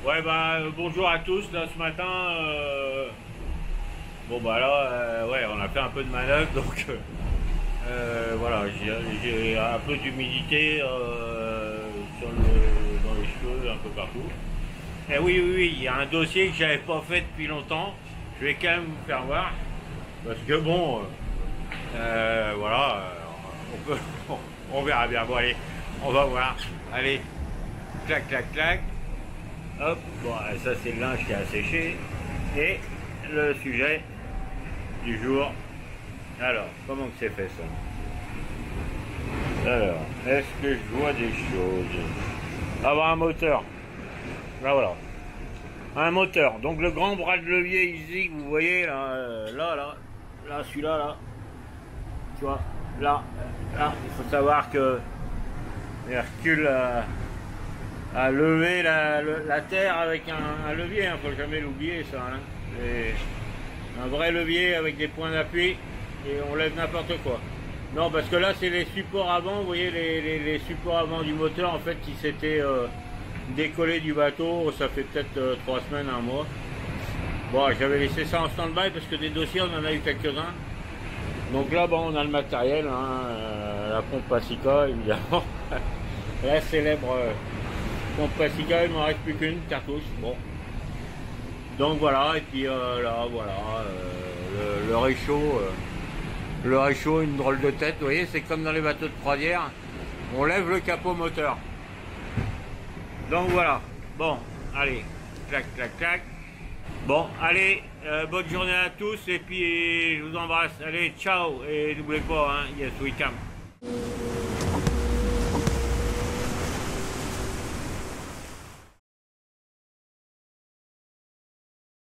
Ouais, bah, bonjour à tous. Là, ce matin, bon, bah là, ouais, on a fait un peu de manœuvre, donc voilà, j'ai un peu d'humidité dans les cheveux, un peu partout. Et oui, oui, oui, il y a un dossier que j'avais pas fait depuis longtemps. Je vais quand même vous faire voir, parce que bon, voilà, on peut, on verra bien. Bon, allez, on va voir. Allez, clac, clac, clac. Hop, bon, ça c'est le linge qui a séché. Et le sujet du jour. Alors, comment que c'est fait ça? Alors, est-ce que je vois des choses? Avoir un moteur. Là voilà. Un moteur. Donc le grand bras de levier ici, vous voyez là, là, celui-là, là. Tu vois, là, il faut savoir que Hercule à lever la terre avec un levier, il ne faut jamais l'oublier ça. Hein. Un vrai levier avec des points d'appui et on lève n'importe quoi. Non, parce que là c'est les supports avant, vous voyez les supports avant du moteur en fait qui s'étaient décollés du bateau, ça fait peut-être 3 semaines, un mois. Bon, j'avais laissé ça en stand-by parce que des dossiers on en a eu quelques-uns. Donc là bon, on a le matériel, hein, la pompe Passica évidemment, la célèbre pompe Passica, il ne m'en reste plus qu'une cartouche. Bon. Donc voilà, et puis là voilà, le réchaud, une drôle de tête, vous voyez, c'est comme dans les bateaux de croisière, on lève le capot moteur. Donc voilà, bon, allez, clac, clac, clac. Bon, allez, bonne journée à tous, et puis je vous embrasse, allez, ciao, et n'oubliez pas, hein, yes we come.